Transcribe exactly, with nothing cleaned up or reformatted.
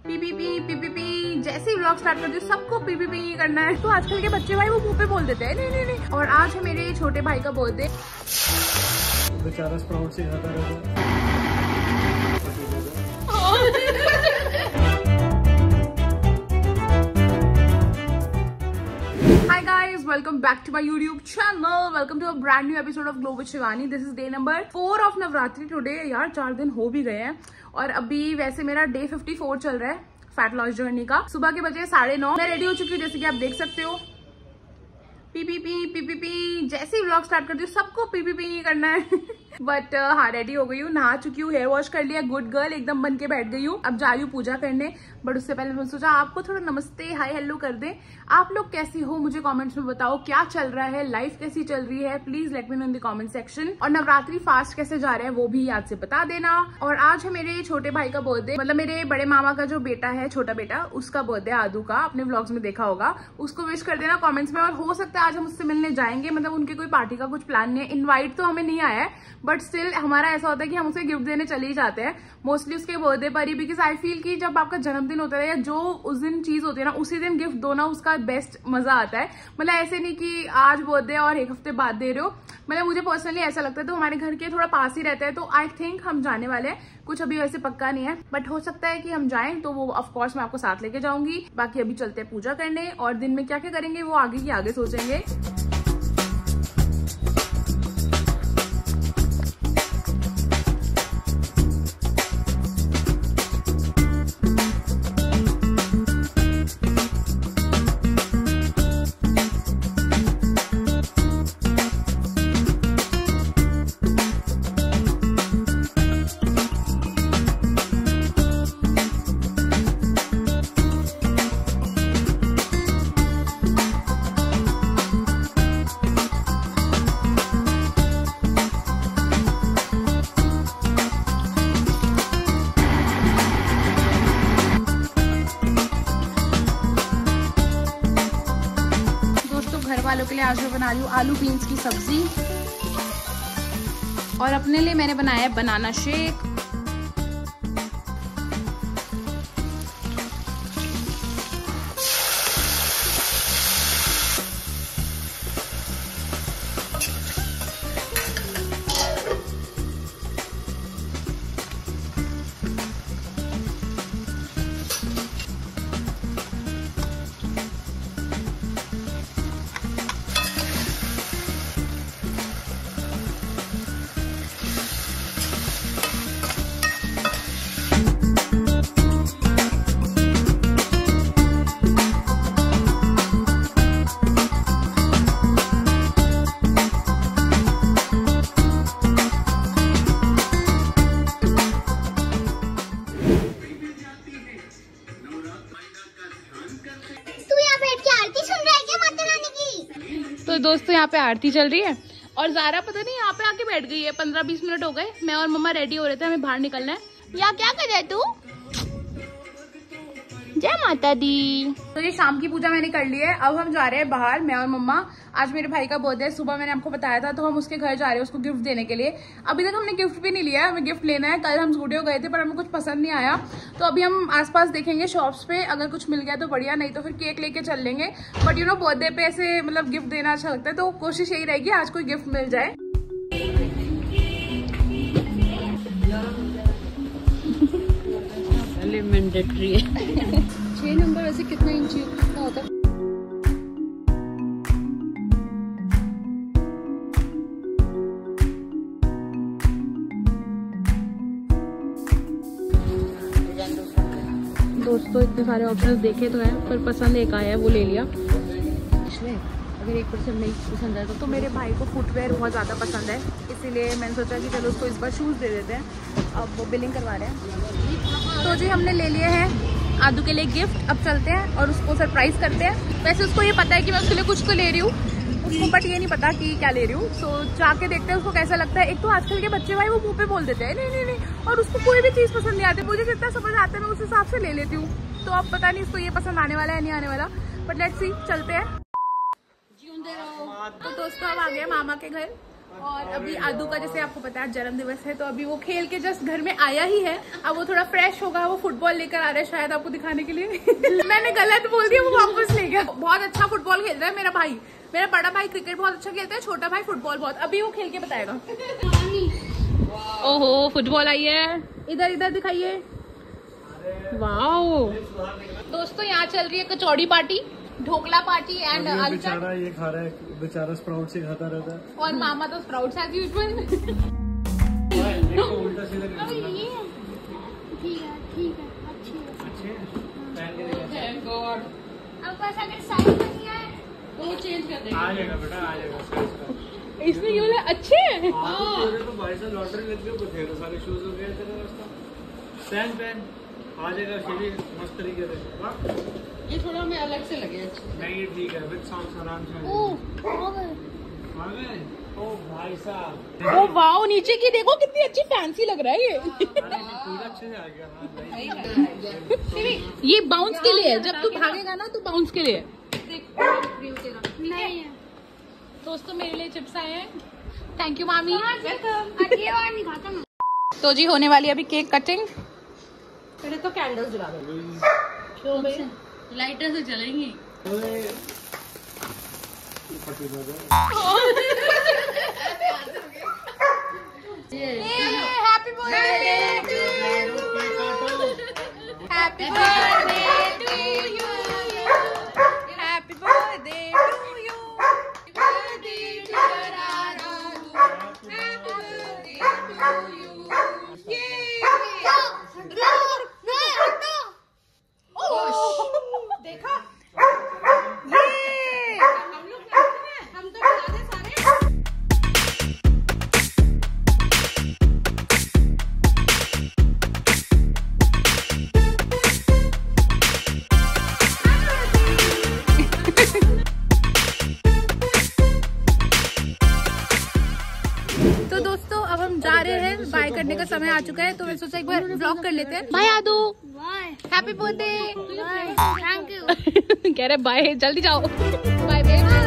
P P P P P P जैसे ही vlog start करती हूँ सबको पी पी पी करना है। तो आजकल के बच्चे भाई वो मुंह पे बोल देते हैं नहीं नहीं नहीं। और आज है मेरे छोटे भाई का बर्थडे। बेचारा स्प्राउट से खाता रहता। Hi guys, welcome back to my YouTube channel. Welcome to a brand new episode of Glow with Shivani. This is day number four of Navratri today. यार चार दिन हो भी गए हैं और अभी वैसे मेरा डे फिफ्टी फोर चल रहा है फैट लॉस जर्नी का। सुबह के बजे साढ़े नौ मैं रेडी हो चुकी हूँ जैसे कि आप देख सकते हो। P P P P P P जैसे ही व्लॉग स्टार्ट करती हूँ सबको पी पी पी करना है। बट uh, हाँ रेडी हो गई हूँ, नहा चुकी हूँ, हेयर वॉश कर लिया, गुड गर्ल एकदम बन के बैठ गई हूँ। अब जा रही हूँ पूजा करने। बट उससे पहले मैंने सोचा आपको थोड़ा नमस्ते हाय हेलो कर दे। आप लोग कैसी हो मुझे कमेंट्स में बताओ, क्या चल रहा है, लाइफ कैसी चल रही है, please let me know in the comment section. और नवरात्रि फास्ट कैसे जा रहे हैं वो भी याद से बता देना। और आज है मेरे छोटे भाई का बर्थडे, मतलब मेरे बड़े मामा का जो बेटा है छोटा बेटा उसका बर्थडे आदू का, अपने व्लॉग्स में देखा होगा, उसको विश कर देना कॉमेंट्स में। और हो सकता है आज हम उससे मिलने जाएंगे, मतलब उनके कोई पार्टी का कुछ प्लान नहीं है, इन्वाइट तो हमें नहीं आया है बट स्टिल हमारा ऐसा होता है कि हम उसे गिफ्ट देने चले ही जाते हैं मोस्टली उसके बर्थडे पर ही। बिकॉज आई फील कि जब आपका जन्मदिन होता है या जो उस दिन चीज होती है ना उसी दिन गिफ्ट दो ना, उसका बेस्ट मजा आता है। मतलब ऐसे नहीं कि आज बर्थडे और एक हफ्ते बाद दे रहे हो, मतलब मुझे पर्सनली ऐसा लगता है। तो हमारे घर के थोड़ा पास ही रहता है तो आई थिंक हम जाने वाले हैं, कुछ अभी वैसे पक्का नहीं है बट हो सकता है कि हम जाएं तो वो ऑफकोर्स मैं आपको साथ लेके जाऊंगी। बाकी अभी चलते हैं पूजा करने और दिन में क्या क्या करेंगे वो आगे की आगे सोचेंगे। वालों के लिए आज मैं बना रही हूँ आलू बीन्स की सब्जी और अपने लिए मैंने बनाया है बनाना शेक। तो दोस्तों यहाँ पे आरती चल रही है और ज़ारा पता नहीं यहाँ पे आके बैठ गई है। पंद्रह बीस मिनट हो गए, मैं और मम्मा रेडी हो रहे थे, हमें बाहर निकलना है। या क्या कर रहे तू? जय माता दी। तो ये शाम की पूजा मैंने कर ली है, अब हम जा रहे हैं बाहर मैं और मम्मा। आज मेरे भाई का बर्थडे है, सुबह मैंने आपको बताया था, तो हम उसके घर जा रहे हैं उसको गिफ्ट देने के लिए। अभी तक हमने गिफ्ट भी नहीं लिया है, हमें गिफ्ट लेना है। कल हम स्टूडियो गए थे पर हमें कुछ पसंद नहीं आया, तो अभी हम आसपास देखेंगे शॉप्स पे, अगर कुछ मिल गया तो बढ़िया, नहीं तो फिर केक लेके चल लेंगे। बट यू नो बर्थडे पे ऐसे मतलब गिफ्ट देना अच्छा लगता है, तो कोशिश यही रहेगी आज कोई गिफ्ट मिल जाए। मैंडेटरी है। छह नंबर वैसे कितना इंची का होता है? दोस्तों इतने सारे ऑप्शंस देखे तो हैं पर पसंद एक आया है वो ले लिया। अगर एक परसेंट नहीं पसंद आया तो, तो मेरे भाई को फुटवेयर बहुत ज़्यादा पसंद है, इसीलिए मैंने सोचा कि चलो उसको इस बार शूज़ दे देते हैं। अब वो बिलिंग करवा रहे हैं। तो जी हमने ले लिए हैं आदू के लिए गिफ्ट, अब चलते हैं और उसको सरप्राइज करते हैं। वैसे उसको ये पता है कि मैं उसके लिए कुछ तो ले रही हूँ उसको, बट ये नहीं पता कि क्या ले रही हूँ। सो जाके देखते हैं उसको कैसा लगता है। एक तो आजकल के बच्चे भाई वो मुंह पे बोल देते हैं नहीं नहीं नहीं, और उसको कोई भी चीज़ पसंद नहीं आती। मुझे जितना समझ आता है मैं उस हिसाब से ले लेती हूँ, तो अब पता नहीं इसको ये पसंद आने वाला है नहीं आने वाला, बट लेट्स सी, चलते हैं। तो दोस्तों अब आ गए मामा के घर और अभी आदू का जैसे आपको पता है जन्म दिवस है, तो अभी वो खेल के जस्ट घर में आया ही है। अब वो थोड़ा फ्रेश होगा, वो फुटबॉल लेकर आ रहा है शायद आपको दिखाने के लिए। मैंने गलत बोल दिया, वो वापस ले गया। बहुत अच्छा फुटबॉल खेल रहा है मेरा भाई। मेरा बड़ा भाई क्रिकेट बहुत अच्छा खेलता है, छोटा भाई फुटबॉल बहुत। अभी वो खेल के बताएगा। ओहो फुटबॉल आई है, इधर इधर दिखाइए। वाओ दोस्तों, यहाँ चल रही है kachori party, dhokla party and आलू बेचारा ये खा रहा है, बेचारा स्प्राउट से खाता रहता है। और मामा तो स्प्राउट्स एज यूजुअल। उल्टा सीधा कर दिया। ठीक है ठीक है अच्छी है अच्छे पहन के देखो। अब बस अगर साइज नहीं है तो चेंज कर देंगे। आ जाएगा बेटा, आ जाएगा। इसमें ये वाला अच्छे हैं। हाँ तेरे तो भाई साहब लॉटरी लग गई, बथेरे सारे शूज हो गए तेरे रास्ता। पहन पहन आ जाएगा, ये मस्त तरीके से। ये थोड़ा हमें अलग से लगे अच्छे। नहीं ये ठीक है, विद साउंड आराम से ओ आ गए आ गए। ओ भाई साहब, ओ वाओ, नीचे की देखो कितनी अच्छी फैंसी लग रहा है ये। पूरा अच्छे से आ गया। हाँ भाई, ये बाउंस के लिए है, जब तू भागेगा ना तो बाउंस के लिए। नहीं है दोस्तों मेरे लिए चिप्स आए हैं, थैंक यू मामी। ये और नहीं खाता मैं। तो जी होने वाली अभी केक कटिंग। पहले तो कैंडल्स जला दो, लाइटर से जलेंगी। Happy birthday to you, happy birthday to you, happy birthday to you, birthday dear Adu, happy birthday to you. देखा ये हम लोग हम तो बता दे सारे। तो दोस्तों अब हम जा रहे हैं, बाय करने का समय आ चुका है, तो मैं सोचा एक बार व्लॉग कर लेते हैं। Bye Adu, bye happy birthday. Thank you कह रहे बाय, जल्दी जाओ। Bye baby.